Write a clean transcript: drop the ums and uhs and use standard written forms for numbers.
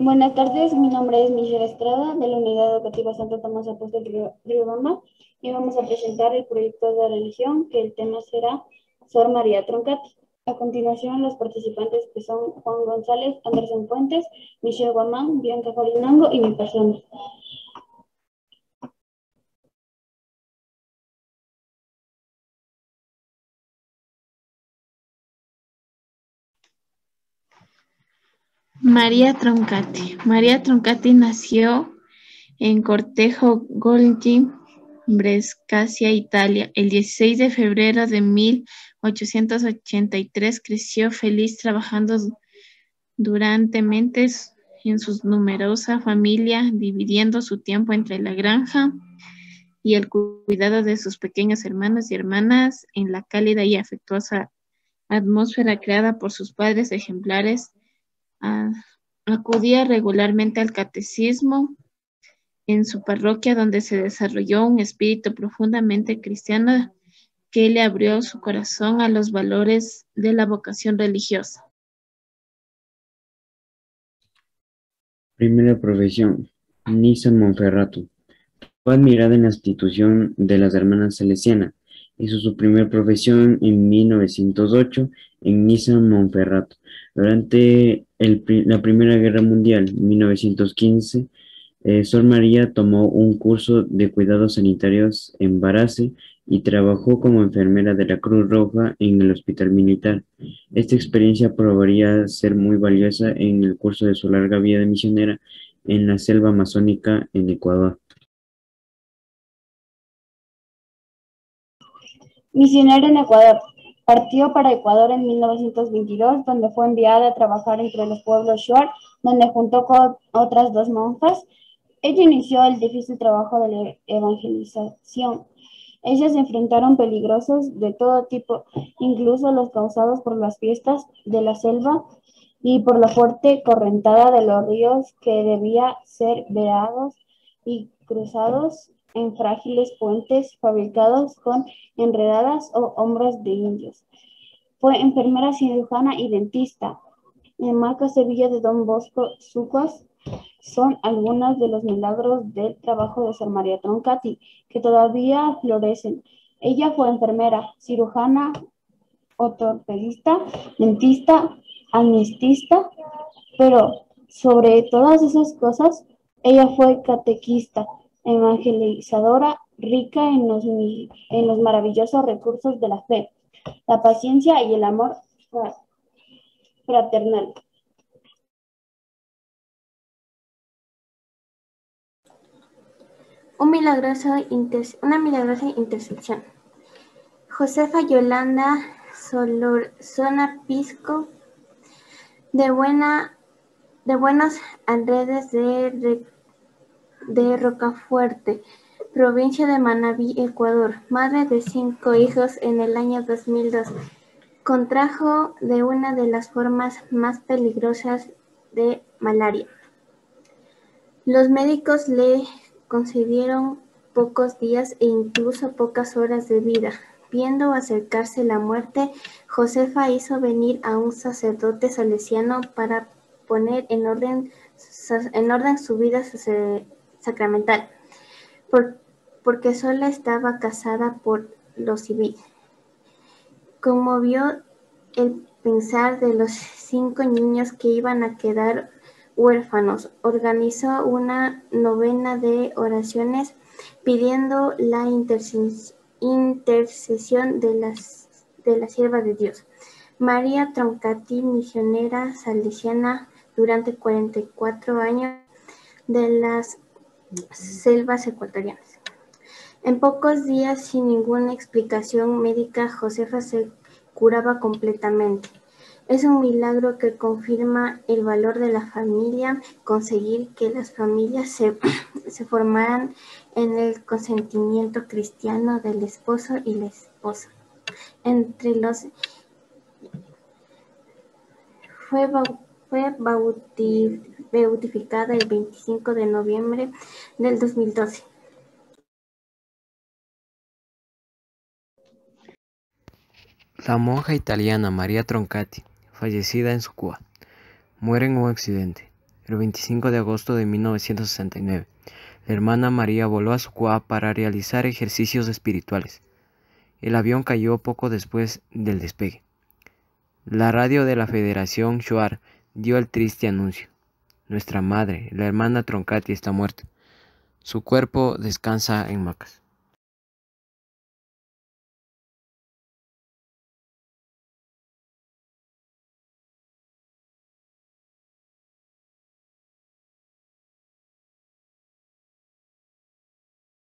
Buenas tardes, mi nombre es Michelle Estrada de la Unidad Educativa Santo Tomás Apóstol Riobamba y vamos a presentar el proyecto de religión que el tema será Sor María Troncati. A continuación, los participantes que son Juan González, Anderson Fuentes, Michelle Guamán, Bianca Farinango y mi persona. María Troncati. María Troncati nació en Cortejo Golgi, Brescia, Italia, el 16 de febrero de 1883. Creció feliz trabajando durantemente en su numerosa familia, dividiendo su tiempo entre la granja y el cuidado de sus pequeños hermanos y hermanas en la cálida y afectuosa atmósfera creada por sus padres ejemplares. Ah, Acudía regularmente al catecismo en su parroquia, donde se desarrolló un espíritu profundamente cristiano que le abrió su corazón a los valores de la vocación religiosa. Primera profesión: Nisa Monferrato. Fue admirada en la institución de las Hermanas Salesianas. Hizo su primera profesión en 1908 en Niza, Monferrato. Durante la Primera Guerra Mundial, 1915, Sor María tomó un curso de cuidados sanitarios en Varese y trabajó como enfermera de la Cruz Roja en el Hospital Militar. Esta experiencia probaría ser muy valiosa en el curso de su larga vida misionera en la selva amazónica en Ecuador. Misionera en Ecuador. Partió para Ecuador en 1922, donde fue enviada a trabajar entre los pueblos Shuar, donde juntó con otras dos monjas. Ella inició el difícil trabajo de la evangelización. Ellas enfrentaron peligrosos de todo tipo, incluso los causados por las fiestas de la selva y por la fuerte correntada de los ríos que debía ser veados y cruzados en frágiles puentes fabricados con enredadas o hombros de indios. Fue enfermera cirujana y dentista. En Marca Sevilla de Don Bosco Sucos son algunos de los milagros del trabajo de Sor María Troncati, que todavía florecen. Ella fue enfermera, cirujana, ortopedista, dentista, anestesista, pero sobre todas esas cosas, ella fue catequista, evangelizadora, rica en los maravillosos recursos de la fe, la paciencia y el amor fraternal. Una milagrosa intercesión. Josefa Yolanda Solorzona Pisco, de buenos Andes de Rocafuerte, provincia de Manabí, Ecuador, madre de 5 hijos en el año 2002, contrajo de una de las formas más peligrosas de malaria. Los médicos le concedieron pocos días e incluso pocas horas de vida. Viendo acercarse la muerte, Josefa hizo venir a un sacerdote salesiano para poner en orden su vida sacramental, porque sola estaba casada por lo civil. Conmovió el pensar de los 5 niños que iban a quedar huérfanos. Organizó una novena de oraciones pidiendo la intercesión de la sierva de Dios, María Troncati, misionera salesiana durante 44 años de las selvas ecuatorianas. En pocos días, sin ninguna explicación médica, Josefa se curaba completamente. Es un milagro que confirma el valor de la familia, conseguir que las familias se formaran en el consentimiento cristiano del esposo y la esposa. Fue beatificada el 25 de noviembre del 2012. La monja italiana María Troncati, fallecida en su Cuba, muere en un accidente. el 25 de agosto de 1969. La hermana María voló a su Cuba para realizar ejercicios espirituales. El avión cayó poco después del despegue. La radio de la Federación Shuar dio el triste anuncio: nuestra madre, la hermana Troncati, está muerta. Su cuerpo descansa en Macas.